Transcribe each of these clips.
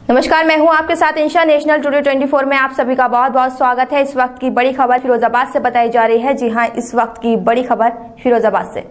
नमस्कार, मैं हूं आपके साथ इंशा। नेशनल टुडे 24 में आप सभी का बहुत बहुत स्वागत है। इस वक्त की बड़ी खबर फिरोजाबाद से बताई जा रही है। जी हां, इस वक्त की बड़ी खबर फिरोजाबाद से।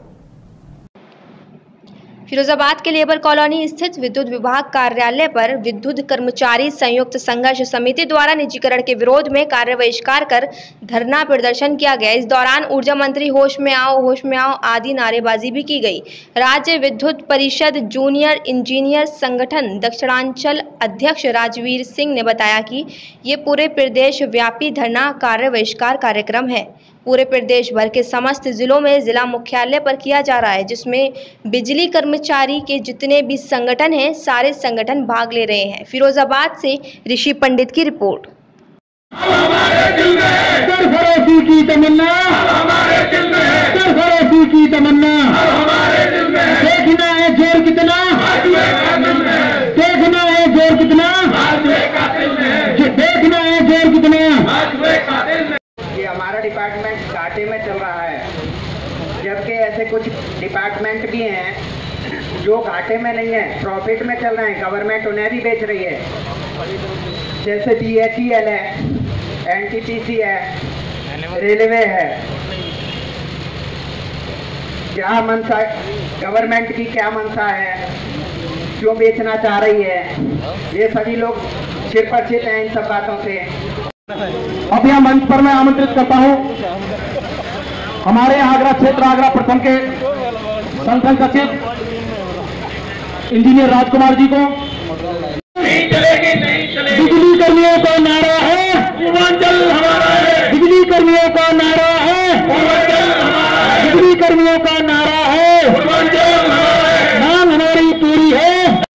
फिरोजाबाद के लेबर कॉलोनी स्थित विद्युत विभाग कार्यालय पर विद्युत कर्मचारी संयुक्त संघर्ष समिति द्वारा निजीकरण के विरोध में कार्य बहिष्कार कर धरना प्रदर्शन किया गया। इस दौरान ऊर्जा मंत्री होश में आओ आदि नारेबाजी भी की गई। राज्य विद्युत परिषद जूनियर इंजीनियर संगठन दक्षिणांचल अध्यक्ष राजवीर सिंह ने बताया कि ये पूरे प्रदेश व्यापी धरना कार्य बहिष्कार कार्यक्रम है। पूरे प्रदेश भर के समस्त जिलों में जिला मुख्यालय पर किया जा रहा है, जिसमें बिजली कर्मचारी के जितने भी संगठन हैं, सारे संगठन भाग ले रहे हैं। फिरोजाबाद से ऋषि पंडित की रिपोर्ट। हमारे दिल में सरफरोशी की तमन्ना, हमारे दिल में सरफरोशी की तमन्ना, हमारे दिल में देखना है जोर कितना, देखना है जोर कितना, देखना है जोर कितना। ये हमारा डिपार्टमेंट घाटे में चल रहा है, जबकि ऐसे कुछ डिपार्टमेंट भी हैं जो घाटे में नहीं है, प्रॉफिट में चल रहे हैं। गवर्नमेंट उन्हें भी बेच रही है, जैसे BHEL है, NTPC है, रेलवे है। क्या मंशा गवर्नमेंट की, क्या मंशा है, क्यों बेचना चाह रही है, ये सभी लोग सिर पर चित हैं इन सब बातों से। अब यह मंच पर मैं आमंत्रित करता हूं हमारे आगरा क्षेत्र आगरा प्रथम के संगठन सचिव इंजीनियर राजकुमार जी को। नहीं चलेगी, नहीं चलेगी। बिजली कर्मियों का नारा है पूर्वांचल हमारा है, बिजली कर्मियों का नारा है पूर्वांचल हमारा है, बिजली कर्मियों का नारा है पूर्वांचल हमारा है। मांग हमारी पूरी है,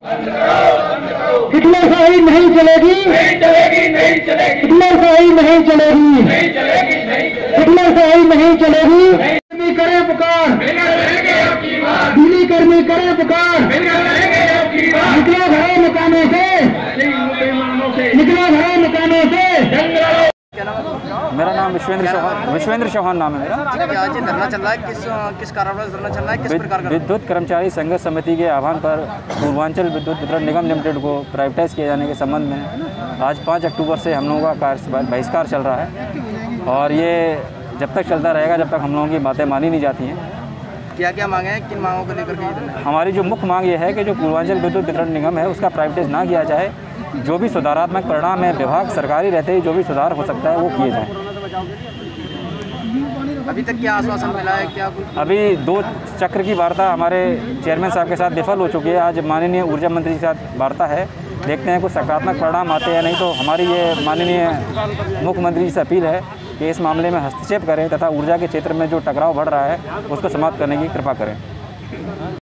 हिटलरशाही नहीं चलेगी, नहीं चलेगी, नहीं चलेगी, हिटलरशाही नहीं चलेगी, नहीं चलेगी, नहीं चलेगी, हिटलरशाही नहीं चलेगी। बिजली करे पुकार, बिजली कर्मी करे पुकार, निकलो घरों मकानों से, निकलो घरों मकानों से। मेरा नाम विश्वेंद्र चौहान नाम है मेरा। आज ये धरना चल रहा है, किस कारण धरना चल रहा है, किस प्रकार का? विद्युत कर्मचारी संघर्ष समिति के आह्वान पर पूर्वांचल विद्युत वितरण निगम लिमिटेड को प्राइवेटाइज किए जाने के संबंध में आज 5 अक्टूबर से हम लोगों का कार्य बहिष्कार चल रहा है और ये जब तक चलता रहेगा जब तक हम लोगों की बातें मानी नहीं जाती हैं। क्या क्या मांगे हैं, किन मांगों को लेकर के? हमारी जो मुख्य मांग ये है कि जो पूर्वांचल विद्युत वितरण निगम है उसका प्राइवेटाइज ना किया जाए। जो भी सुधारात्मक परिणाम है, विभाग सरकारी रहते ही जो भी सुधार हो सकता है वो किए जाए। अभी तक क्या आश्वासन मिला है, क्या कुछ? अभी 2 चक्र की वार्ता हमारे चेयरमैन साहब के साथ विफल हो चुकी है। आज माननीय ऊर्जा मंत्री के साथ वार्ता है, देखते हैं कुछ सकारात्मक परिणाम आते हैं। नहीं तो हमारी ये माननीय मुख्यमंत्री से अपील है कि इस मामले में हस्तक्षेप करें तथा ऊर्जा के क्षेत्र में जो टकराव बढ़ रहा है उसको समाप्त करने की कृपा करें।